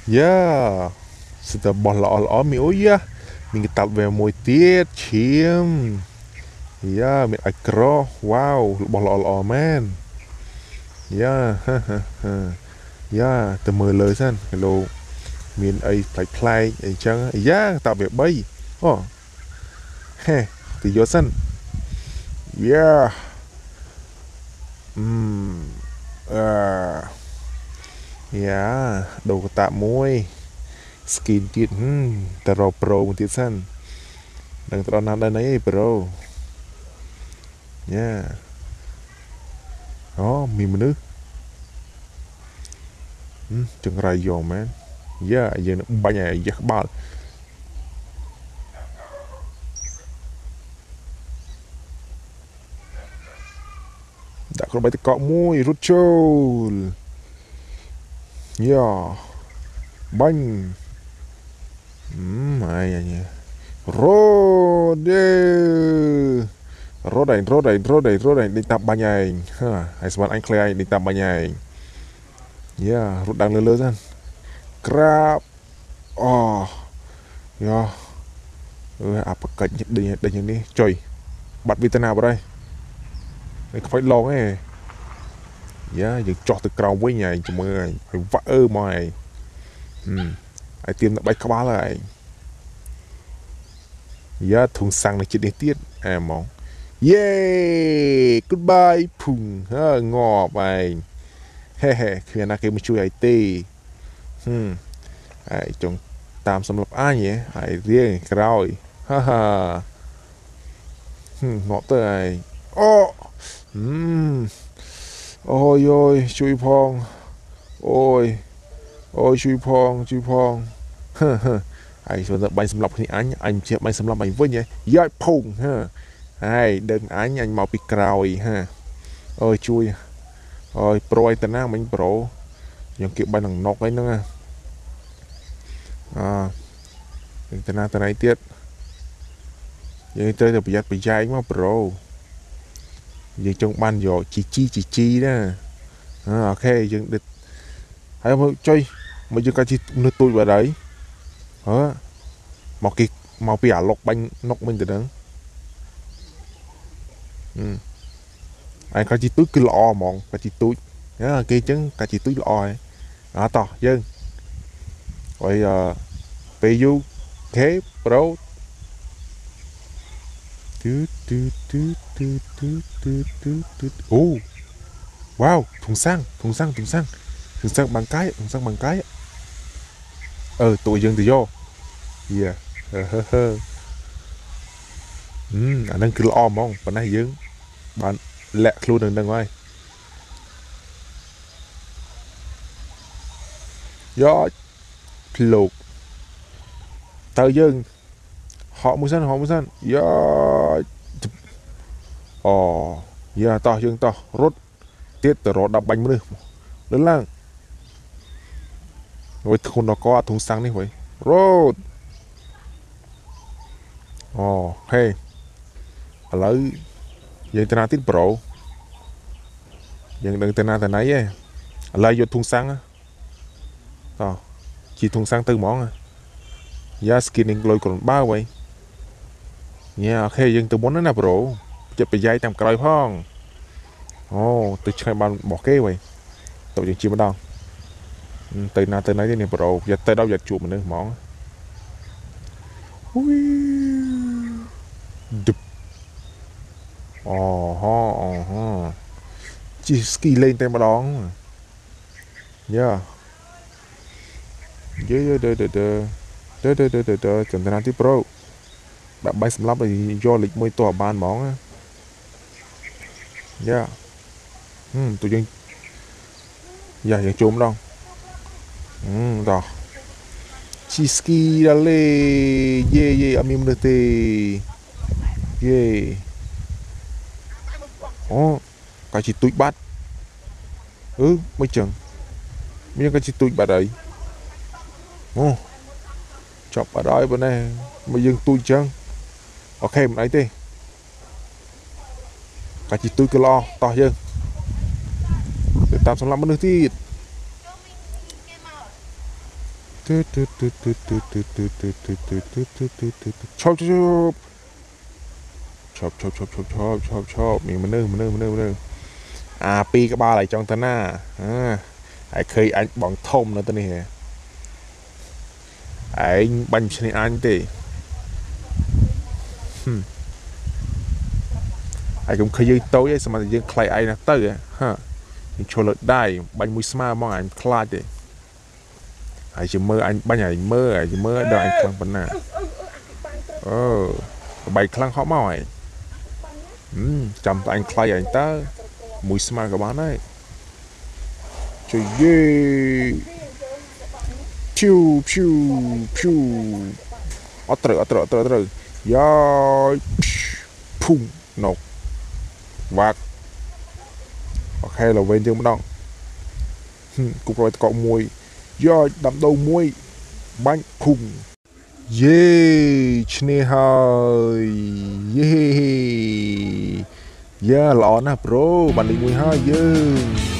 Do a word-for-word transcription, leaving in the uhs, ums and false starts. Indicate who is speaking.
Speaker 1: Yeah, sudah bola all mi oh ya, mình tập về mùi tiết chim. Yeah, mình acro, wow, bola all man. Yeah, ha ha ha. Yeah, từ mười lời san, hello, mình ai phải play ai chăng? Yeah, tập về bay. Oh, he, từ vô san. Yeah, um, uh, yeah, đồ tạ môi, skin tiết, hmm, tờ rô pro một tiết san. Đừng tao nói đây này bro. Yeah. Oh, miមនុស្សចង្រៃយកមែនយ៉ាយើងនឹងបាញ់ឲ្យយះក្បាលដាក់ក្របបៃតកកមួយរត់ចូលយ៉ាបាញ់អឺអាយញ៉ារត់ដេរត់ឯងរត់ឯងរត់ឯងរត់ឯងដេញតាបាញ់ឯងហើយស្មានអញក្លែងដេញតាបាញ់ឯងយ៉ារត់ដល់លើលើសិនក្រាបអូយ៉ាអឺអាប្រកិច្ចដេញដេញយ៉ាងនេះចុយបាត់វីតាណាបាត់ហើយនេះខ្វាច់ឡងឯងយ៉ាយើងចោះទៅក្រោមវិញឯងជាមួយឯងឲ្យវាក់អឺមកឯងហឹមឲ្យទៀមដល់បាច់ក្បាលហើយឯងយ៉ាធុងសាំងនៅចិត្តនេះទៀតអែហ្មងយេ goodbye ភុងហើងប់ឯងហេហេគ្មានណាគេមកជួយឲ្យទេហឹមហើយចង់តាមសម្រាប់អញហ៎ហើយរៀងក្រោយហាហាហឹមងប់ទៅឯងអូហឹមអូយអូយជួយផងអូយអូយជួយផងជួយផងហឺហឺហើយស្វែងបាញ់សម្រាប់គ្នាអញអញជាបាញ់សម្រាប់អញវិញហ៎យ៉ាច់ភុងហឺហើយដឹងអញអញមកពីក្រោយហាអូយជួយអូយប្រូឲ្យតាណាមិញប្រូយើងគៀបបាញ់នឹងណុកអីហ្នឹងណាអឺតាណាតាណៃទៀតយើងត្រូវតែប្រយ័ត្នប្រយែងមកប្រូយើងចង់បានយកជីជីជីជីណាអូខេយើងដិតហើយមកចុយមកយើងកាជីនៅទូចបាត់ហើយហ៎មកគេមកពីអាលុកបាញ់ណុកមិញទៅហ្នឹងអឺហើយកាជីទូចគឺល្អហ្មងកាជីទូចគេអញ្ចឹងកាជីទូចល្អហើយអត់តោះយើងហើយអឺពេលយូខេប្រូទូទូទូទូទូទូទូទូអូវ៉ាវធុងសាំងធុងសាំងធុងសាំងធុងសាំងបាំងកាយធុងសាំងបាំងកាយអឺតួយើងទៅយកយ៉ាហឺហឺហឺអឺអាហ្នឹងគឺល្អហ្មងប៉ុន្តែយើងបានលាក់ខ្លួននឹងហ្នឹងហើយយកភ្លោកទៅយើងហក់មួយសិនហក់មួយសិនយកអូយ៉ាតោះយើងតោះរត់ទៀតទៅរត់ដល់បាញ់មនុស្សលើឡើងវិញធុនដល់កធុងសាំងនេះវិញរត់អូហេឥឡូវយើងទៅណាទៀតប្រូយើងដឹងទៅណាទៅណៃឯងឥឡូវយកធុងសាំងតោះជីធុងសាំងទៅហ្មងយ៉ា skinning លុយក្រុនបាវវិញញ៉ាអូខេយើងទៅមុនណាប្រូចិត្តប្រយ៉ៃតាមក្រោយផងអូទៅឆ្ងាយបានរបស់គេវិញទៅយើងជិះម្ដងទៅណាទៅណៃទេនេះប្រូយកទៅដល់យកជួបមនុស្សហ្មងឌឹបអូហូអូហូជីស្គីលេងតែម្ដងយ៉ាយេយេដេដេដេដេដេដេដេចំណានទីប្រូដាក់បាយសម្រាប់ឲ្យយកលេខមួយតោះបានហ្មងយ៉ាហឹមទូយើងយ៉ាយើងជុំម្ដងហឹមតោះជីស្គីដល់លេយេយេអត់មានមនុស្សទេយេអូកាជីទូចបាត់អឺមិនចឹងមានកាជីទូចបាត់ហើយអូចប់បាត់ហើយបងណែមកយើងទូចចឹងអូខេមិនអីទេកាជីទូចក៏ល្អតោះយើងទៅតាមសម្រាប់មនុស្សទៀតชอบชอบชอบชอบชอบชอบชอบชอบชอบมีมันเนิ่งมันเนิ่งมันเนิ่งมันเนิ่งอ่าปีกบ้าอะไรจองตาหน้าอ่าไอ้เคยไอ้บองทมแล้วตัวนี้ไอ้บัญชนีอันตีไอ้cũngเคยยืนโต๊ะยังสมัยยืนใครไอ้นะเตอร์ฮะยังโชว์เลิศได้บัญมุสมามองไอ้คลาดเลยไอ้จะเมื่อไอ้บัญใหญ่เมื่อไอ้จะเมื่อเดินไอ้คลังปันน่ะเออใบคลังเขาเมาไอ้จำตัวไอ้ใครไอ้เตอร์มุสมากับบ้านไอ้ช่วยเย่พิวพิวพิวอัตรึอัตรึอัตรึอัตรึยายพุ่งนกวักโอเคเราเว้นยังไม่ต้องกูปล่อยตะกอกมวยย่อดำดงมวยบังพุ่งเย่ชนะฮายเย่ย่าหล่อนะโปรบันลีมวยฮายเย่